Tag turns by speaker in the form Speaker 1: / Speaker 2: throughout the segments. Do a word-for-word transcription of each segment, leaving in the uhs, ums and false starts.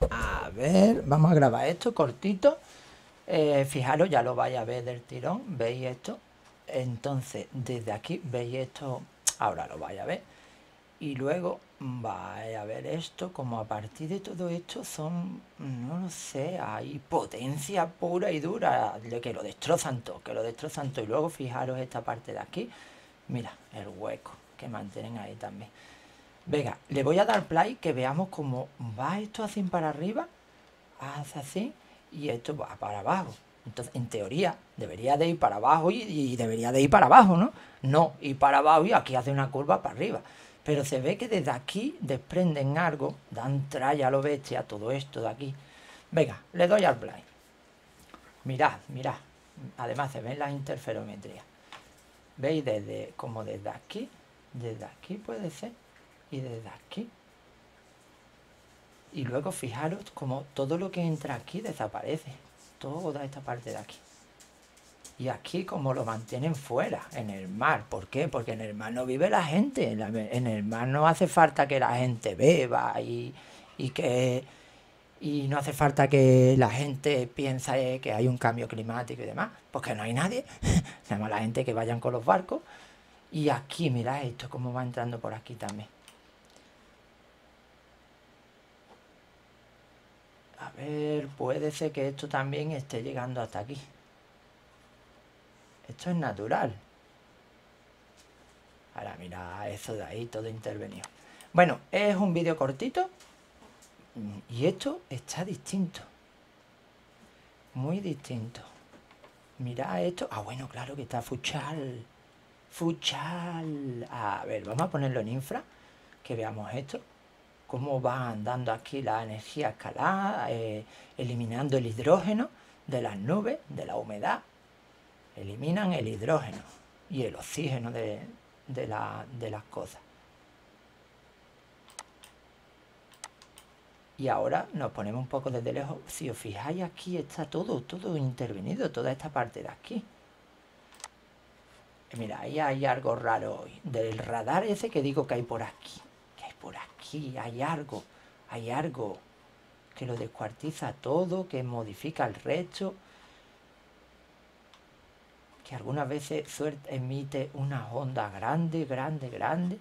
Speaker 1: A ver, vamos a grabar esto cortito. Eh, fijaros, ya lo vais a ver del tirón. ¿Veis esto? Entonces, desde aquí, ¿veis esto? Ahora lo vais a ver. Y luego vais a ver esto, como a partir de todo esto son, no lo sé, hay potencia pura y dura, que lo destrozan todo, que lo destrozan todo. Y luego fijaros esta parte de aquí, mira, el hueco que mantienen ahí también. Venga, le voy a dar play que veamos cómo va esto así para arriba, hace así, y esto va para abajo. Entonces, en teoría, debería de ir para abajo y, y debería de ir para abajo, ¿no? No, ir para abajo y aquí hace una curva para arriba. Pero se ve que desde aquí desprenden algo, dan tralla a lo bestia, todo esto de aquí. Venga, le doy al play. Mirad, mirad. Además se ven las interferometrías. ¿Veis? Desde, como desde aquí, desde aquí puede ser, y desde aquí. Y luego fijaros como todo lo que entra aquí desaparece. Toda esta parte de aquí. Y aquí como lo mantienen fuera, en el mar. ¿Por qué? Porque en el mar no vive la gente. En el mar no hace falta que la gente beba y, y que... Y no hace falta que la gente piense que hay un cambio climático y demás. Porque no hay nadie. Nada más la gente que vayan con los barcos. Y aquí, mirad esto, cómo va entrando por aquí también. A ver, puede ser que esto también esté llegando hasta aquí. Esto es natural. Ahora mira eso de ahí, todo intervenido. Bueno, es un vídeo cortito. Y esto está distinto. Muy distinto. Mirad esto. Ah, bueno, claro que está Fuchal. Fuchal. A ver, vamos a ponerlo en infra. Que veamos esto. Cómo va andando aquí la energía escalada. Eh, eliminando el hidrógeno de las nubes, de la humedad. Eliminan el hidrógeno y el oxígeno de, de, la, de las cosas. Y ahora nos ponemos un poco desde lejos. Si os fijáis aquí está todo, todo intervenido, toda esta parte de aquí. Mira, ahí hay algo raro hoy. Del radar ese que digo que hay por aquí. Que hay por aquí, hay algo. Hay algo que lo descuartiza todo, que modifica el resto. Que algunas veces suerte emite una onda grande, grande, grande.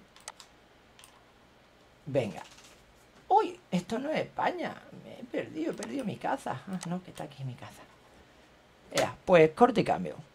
Speaker 1: Venga. ¡Uy! Esto no es España. Me he perdido, he perdido mi casa. Ah, no, que está aquí mi casa. Ya, pues corte y cambio.